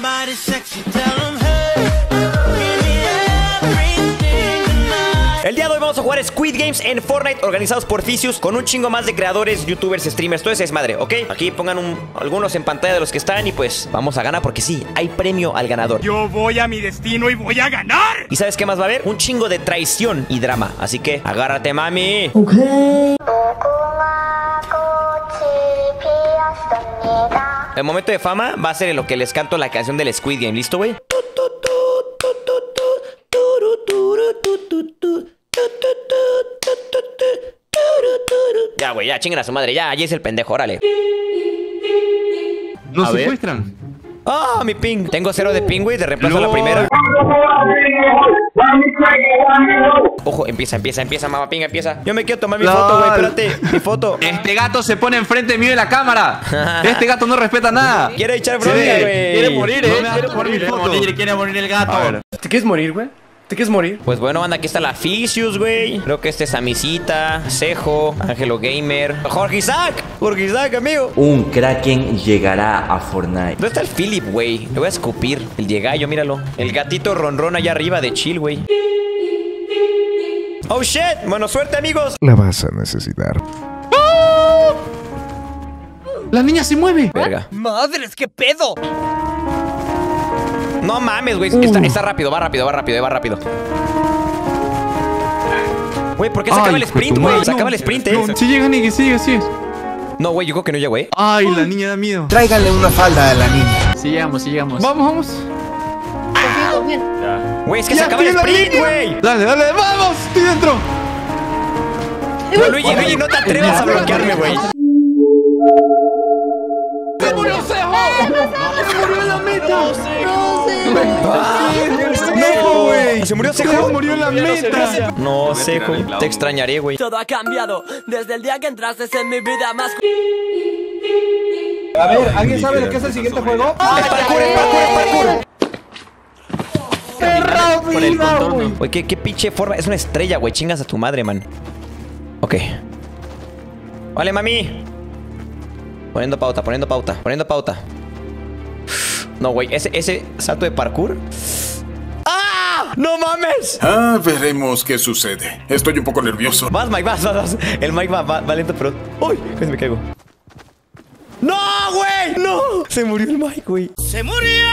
somebody sexy, tell them hey, give me everything tonight. El día de hoy vamos a jugar Squid Games en Fortnite, organizados por Ficius, con un chingo más de creadores, youtubers, streamers. Todo ese es madre, ¿ok? Aquí pongan algunos en pantalla de los que están y pues vamos a ganar porque sí, hay premio al ganador. Yo voy a mi destino y voy a ganar. ¿Y sabes qué más va a haber? Un chingo de traición y drama. Así que agárrate, mami. Ok. El momento de fama va a ser en lo que les canto la canción del Squid Game. ¿Listo, güey? Ya, güey, ya, chinguen a su madre. Ya, allí es el pendejo, órale. ¿Nos secuestran? ¡Ah, mi ping! Tengo 0 de ping, güey, de reemplazo a la primera. Ojo, empieza, mamá ping, empieza. Yo me quiero tomar mi foto, güey, espérate, mi foto. Este gato se pone enfrente mío de la cámara. Este gato no respeta nada. Quiere echar bronca, güey. Quiere morir, Quiere morir el gato. ¿Te quieres morir, güey? ¿Te quieres morir? Pues bueno, banda, aquí está la Ficius, güey. Creo que este es Amisita, Cejo, Ángelo Gamer, Jorge Isaac, amigo. Un Kraken llegará a Fortnite. ¿Dónde está el Philip, güey? Le voy a escupir. El llegallo, míralo. El gatito ronrón allá arriba de chill, güey. Oh, shit. Bueno, suerte, amigos. La vas a necesitar. La niña se mueve. Verga. ¡Madres, qué pedo! No mames, güey. Está rápido, va rápido. Güey, ¿por qué se acaba el sprint, güey? Se acaba el sprint, Si llega, Nicky, sigue. No, güey, yo creo que no llega, güey. Ay, la niña da miedo. Tráiganle una falda a la niña. Sí llegamos. Vamos. Güey, es que se acaba el sprint, güey. Dale, vamos. Estoy dentro. No, Luigi, no te atrevas a bloquearme, güey. ¡Se murió Cejo! ¡Se murió en la meta! No, güey. ¿Se murió Cejo? Se murió en la meta. No, Cejo. Te extrañaré, güey. Todo ha cambiado desde el día que entraste en mi vida más. A ver, ¿alguien sabe lo que es el siguiente juego? Es parkour. ¡Qué rápido! Güey, qué pinche forma. Es una estrella, güey. Chingas a tu madre, man. Ok. Vale, mami. Poniendo pauta. No, güey, ese salto de parkour. ¡Ah! ¡No mames! Veremos qué sucede. Estoy un poco nervioso. Vas, Mike, vas. El Mike va lento, pero... ¡Uy! Casi me caigo. ¡No, güey! ¡No! Se murió el Mike, güey. ¡Se murió!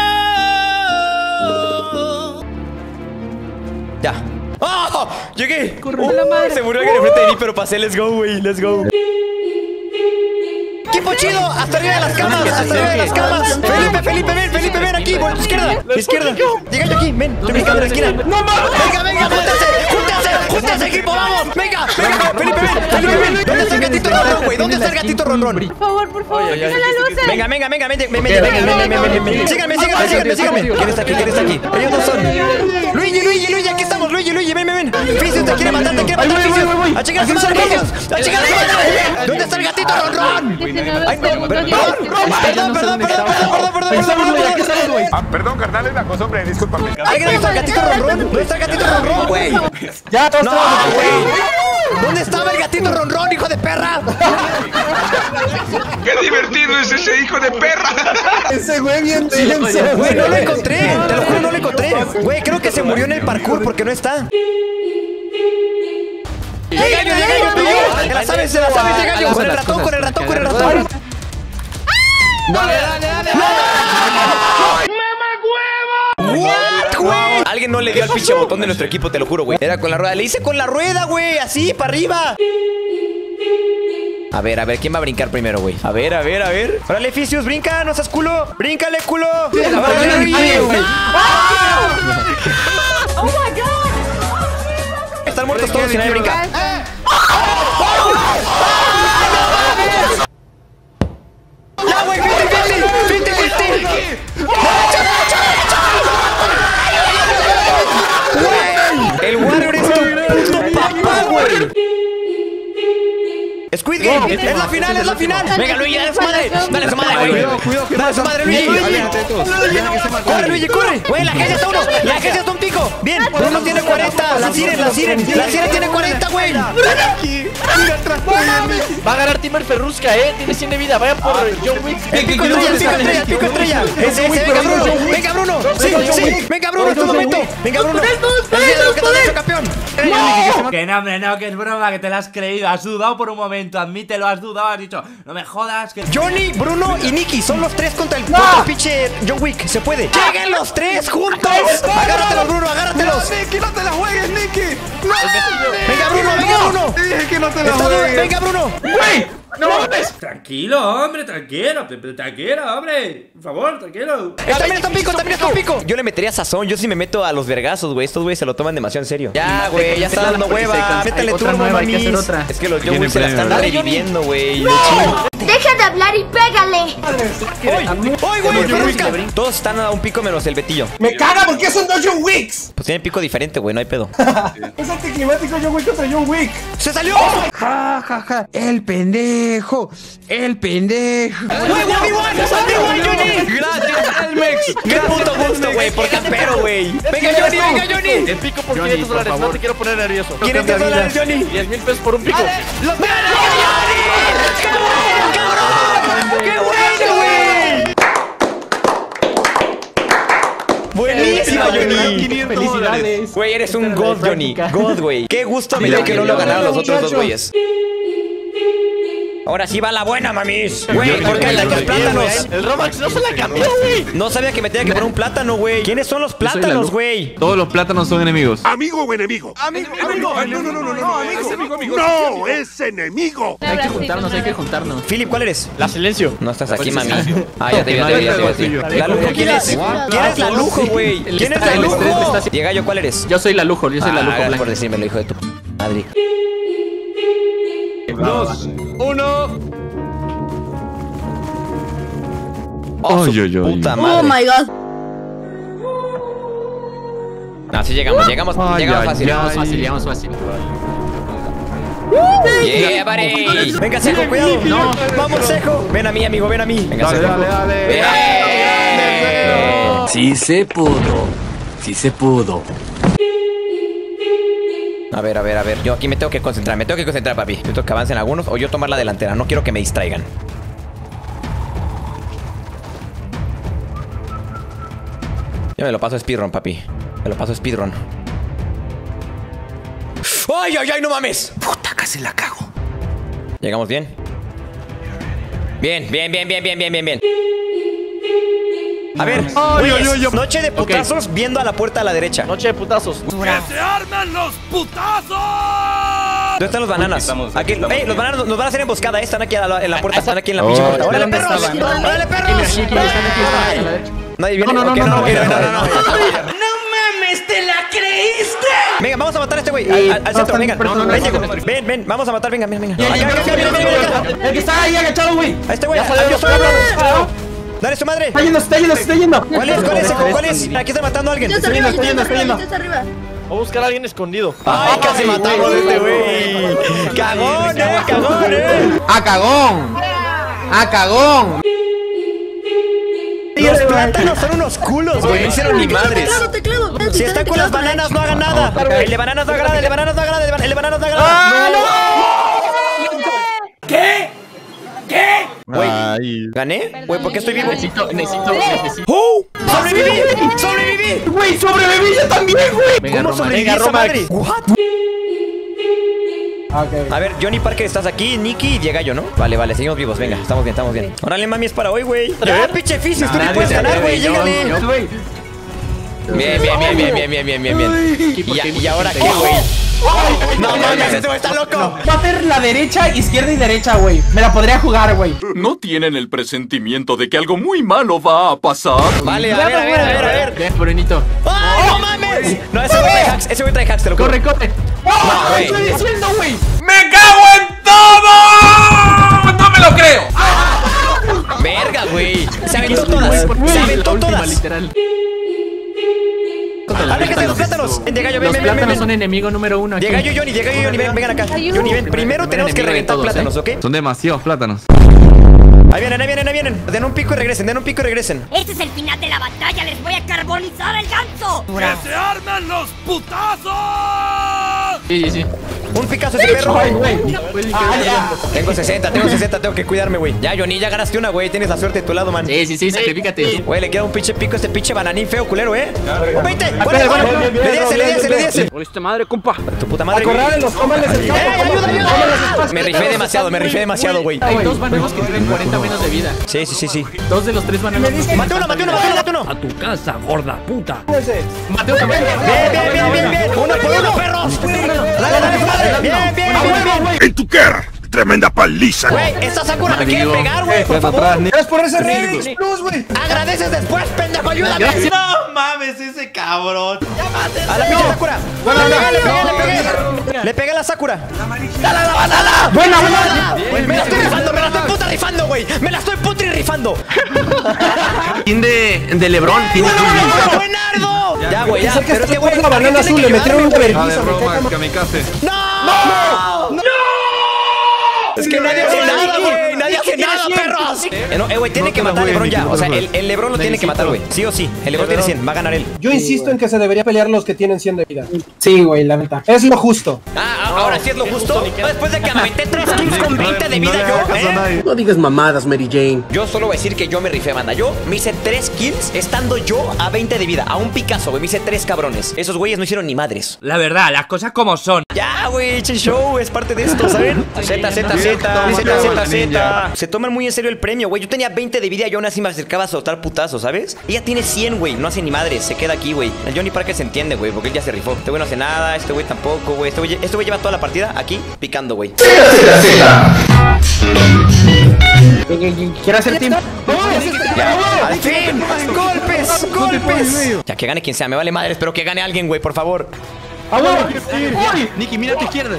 Ya. ¡Oh! ¡Llegué! Se murió alguien enfrente de mí, pero pasé. Let's go, güey. Let's go. ¡Equipo chido! ¡Hasta arriba de las camas! Felipe, ven aquí, por tu izquierda. Llega yo aquí, ven, estoy brincando en la esquina. ¡No mames! Venga, júntense, equipo, vamos. Venga, Felipe, ven. ¿Dónde está el gatito ronrón, güey? ¿Dónde está el gatito ronrón? Por favor, mira las luces. Venga, ven. Síganme. ¿Quién está aquí? Ellos dos son. Luigi, aquí estamos, Luigi, ven. Ficius te quiere matar, Ficius. A chingar su madre. ¿Dónde está el gatito ronrón? Ay, no, perdón. Perdón, carnal, es la costumbre, discúlpame. ¿Alguien ha visto al gatito ronrón? ¿Dónde está el gatito ronrón, güey? Ya, todos güey. ¿Dónde estaba el gatito ronrón, hijo de perra? ¡Qué divertido es ese hijo de perra! Ese güey bien denso. Güey, no lo encontré. Te lo juro, no lo encontré. Güey, creo que se murió en el parkour porque no está. ¡Llegallo! Se la sabes, llegallo. Con el ratón. Dale. What, güey? Alguien no le dio al pinche botón de nuestro equipo, te lo juro, güey. Era con la rueda. Le hice con la rueda, güey. Así, para arriba. A ver, ¿quién va a brincar primero, güey? A ver. Órale, Ficius, brinca, no seas culo. Bríncale, culo. Oh my god. Están muertos todos y nadie brinca. ¡Ya, güey! ¡50! ¡Güey! El Warrior es tu puto papá, güey. Squid Game. Es la final, es la final. Venga, Luigi, dale su madre. Dale su madre, güey. Dale su madre, Luigi. Corre, Luigi, corre. Güey, la agencia está uno. La agencia está un pico. Bien, Bruno tiene 40. La Siren tiene 40, güey. Va a ganar Timber Ferrusca, tiene 100 de vida. Vayan por John Wick. El pico estrella. Ese, venga, Bruno. Venga, Bruno. Sí. Venga, Bruno, es tu momento. Venga, Bruno. Campeón. Que no, hombre, no, que es broma, que te la has creído. Has dudado por un momento, admítelo, has dudado, has dicho, no me jodas. Que... Johnny, Bruno y Nicky son los tres contra el pinche John Wick. Se puede. ¡Lleguen los tres juntos! Agárratelos, Bruno, agárratelos. Nicky, no te la juegues, Nicky. No. Venga, Bruno. Dije que no te la juegues. Venga, Bruno. Güey. No mames. Tranquilo, hombre, tranquilo, hombre. Por favor, tranquilo. También está un pico. Yo le metería sazón. Yo sí me meto a los vergazos, güey. Estos güeyes se lo toman demasiado en serio. Ya, güey, ya está dando hueva. Métale turbo, mamis. Es que los John Wick se la están reviviendo, güey. Deja de hablar y pégale. ¡Ay, güey! Todos están a un pico menos el Betillo. Me caga porque son dos John Wicks. Pues tienen pico diferente, güey. No hay pedo. Es anticlimático John Wick contra John Wick. ¡Se salió! Ja. El pendejo. ¡Güey, 1v1, Johnny! Gracias, Elmex. ¡Qué puto gusto, güey! Por campero, güey. ¡Venga, Johnny! El pico por $500. No te quiero poner nervioso. $500, Johnny. 10,000 pesos por un pico. ¡Los ¡Qué bueno, ¡qué bueno, güey! Buenísima, Johnny. Felicidades. Güey, eres un god, Johnny. God, güey. Qué gusto me dio que no lo ganaron los otros dos güeyes. Ahora sí va la buena, mamis. Güey, ¿por qué hay tantos plátanos? El Romax no se la cambió, güey. No sabía que me tenía que poner un plátano, güey. ¿Quiénes son los plátanos, güey? Todos los plátanos son enemigos. ¿Amigo o enemigo? Amigo. No, es enemigo. Hay que juntarnos. Philip, ¿cuál eres? La silencio. No estás aquí, mami. Ah, ya te vi. La lujo, ¿quién es? ¿Quién es la lujo, güey? ¿Quién es la lujo? Diega, ¿yo cuál eres? Yo soy la lujo, Gracias por decírmelo, hijo de tu madre. 2, 1. Oh, puta madre. Oh my god. Así llegamos fácil. Llegamos fácil. Yeah, buddy. Venga, Sejo, cuidado. Vamos, Sejo. Ven a mí, amigo, ven a mí. Venga, Sejo. Dale. Sí se pudo. A ver. Yo aquí me tengo que concentrar, papi. Necesito que avancen algunos o yo tomar la delantera. No quiero que me distraigan. Yo me lo paso speedrun, papi. ¡Ay, no mames! Puta, casi la cago. ¿Llegamos bien? Bien. A ver, noche de putazos viendo a la puerta a la derecha. Noche de putazos. ¡Que se armen los putazos! ¿Dónde están los bananas? Aquí, los bananas nos van a hacer emboscada. Están aquí en la puerta, están aquí en la pinche puerta. ¡Órale, perros! ¡Órale, perros! Nadie viene. No. ¡No mames, te la creíste! Venga, vamos a matar a este güey. Al centro, venga. Ven, vamos a matar, venga. Venga. El que está ahí agachado, güey. A este güey, ¡dale su madre! Está yendo. ¿Cuál es? Aquí está matando a alguien. Estás arriba. Voy a buscar a alguien escondido. ¡Ay, casi matamos a este güey! ¡Cagón, ¡A cagón! Los plátanos son unos culos, güey. No hicieron ni madres. Teclado. Si están con las bananas, no hagan nada. El de bananas no agrada, ¿Qué? Güey, ¿gané? Güey, ¿por qué estoy vivo? Necesito. ¡Sobreviví! Güey, sobreviví yo también, güey. ¿Cómo sobreviví esa madre? ¿What? Okay. A ver, Johnny Parker, estás aquí, Nicky y llega yo, ¿no? Vale, seguimos vivos, venga, estamos bien. Órale, mami, es para hoy, güey. Ya, pinche Fizz, tú ni puedes ganar, güey, llégale. Bien. ¿Y ahora qué, güey? No mames, este güey está loco. Va a hacer la derecha, izquierda y derecha, güey. Me la podría jugar, güey. ¿No tienen el presentimiento de que algo muy malo va a pasar? Vale, a ver. Ven, Brunito. ¡Ay, no mames! No, ese güey trae hacks, te lo juro. Corre. ¡Oh! ¿Qué estoy diciendo, güey? ¡Me cago en todo! ¡No me lo creo! Verga, güey. Se aventó todas. Literal. Aléjense de los plátanos. Ven, Gallo, ven, Los ven, plátanos ven. son enemigo número 1 aquí. Gallo, Johnny, vengan acá. Johnny, ven. Primero tenemos que reventar plátanos, ¿ok? Son demasiados plátanos. Ahí vienen. Den un pico y regresen, Este es el final de la batalla. Les voy a carbonizar el ganso. ¡Que se armen los putazos! Sí. Un picazo ese perro. Ay, güey. Tengo 60, tengo que cuidarme, güey. Ya, Johnny, ya ganaste una, güey. Tienes la suerte de tu lado, man. Sí, sacrifícate. Güey, le queda un pinche pico a este pinche bananín feo, culero, ¡Un 20! Le diese. ¡Por madre, compa! Tu puta madre, güey. ayuda. Me rifé demasiado, güey. Hay dos bananos que tienen 40 menos de vida. Sí. Dos de los tres bananos. Mate uno. ¡A tu casa, gorda puta! Mateo también. Bien. Uno por uno, perros. Dale. Bien. ¡En tu cara! ¡Tremenda paliza! Güey, esta Sakura me quiere pegar, güey. Por favor. Es por ese Remix Plus, güey. Agradeces después, pendejo. Ayúdame. No mames, ese cabrón. A la pinche Sakura. Le pegué a la Sakura. ¡Dala! ¡Buena! Me la estoy puta rifando, güey. Me la estoy putri rifando. Team de Lebron. ¡Buenardo! Ya, güey, ya. Pero este güey es la banana azul, le metieron un vergüenza. kamikaze. ¡No! Es que nadie hace nada, güey. Nadie hace nada, perros. Güey, tiene que matar a Lebron ya. O sea, el Lebron lo tiene que matar, güey. Sí o sí. El Lebron tiene 100. Va a ganar él. Yo insisto en que se debería pelear los que tienen 100 de vida. Sí, güey, la neta. Es lo justo. Ahora sí es lo justo. Después de que aventé 3 kills con 20 de vida yo, No digas mamadas, Mary Jane. Yo solo voy a decir que yo me rifé, banda. Yo me hice 3 kills estando yo a 20 de vida. A un Picasso, güey. Me hice 3 cabrones. Esos güeyes no hicieron ni madres. La verdad, las cosas como son. Ya, güey, che show. Es parte de esto, ¿saben? Z. Se toman muy en serio el premio, güey. Yo tenía 20 de vida y aún así me acercaba a soltar putazos, ¿sabes? Ella tiene 100, güey. No hace ni madres. Se queda aquí, güey. El Johnny Parker se entiende, güey, porque él ya se rifó. Este güey no hace nada. Este güey tampoco, güey. Este güey lleva toda la partida aquí picando, güey. ¿Quiere hacer team? Ya, al fin. Golpes. Ya, que gane quien sea. Me vale madres, pero que gane alguien, güey, por favor. Nicky, mira a tu izquierda.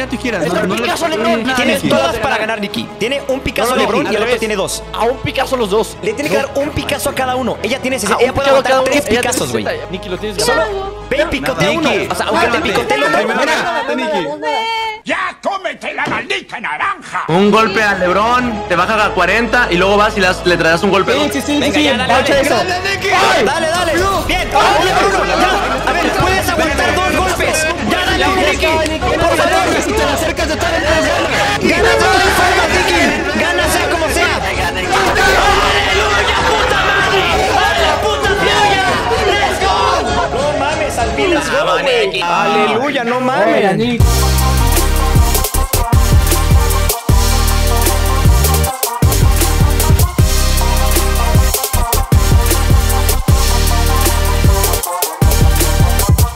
Tienes todas para ganar, Nicky. Tiene un Picasso Lebron y el otro tiene 2. A un Picasso los dos. Le tiene que dar un Picasso a cada uno. Ella tiene 60. Ella puede aguantar 3 Picassos, güey. Nicky, lo tienes que Solo ve y picotea uno. O sea, aunque te picotee el otro. ¡Ya cómete la maldita naranja! Un golpe al Lebron, te baja a 40 y luego vas y le traerás un golpe. Venga, ya, dale. Bien. A ver, puedes aguantar 2 golpes. Ya, dale, Nicky. Por favor. Si te la acercas de todas formas. Gana de todas formas, Nicky. Gana sea como sea. ¡Aleluya, puta madre! ¡La puta fluya! ¡Let's go! No mames, al fin, let's go, güey. Aleluya, no mames.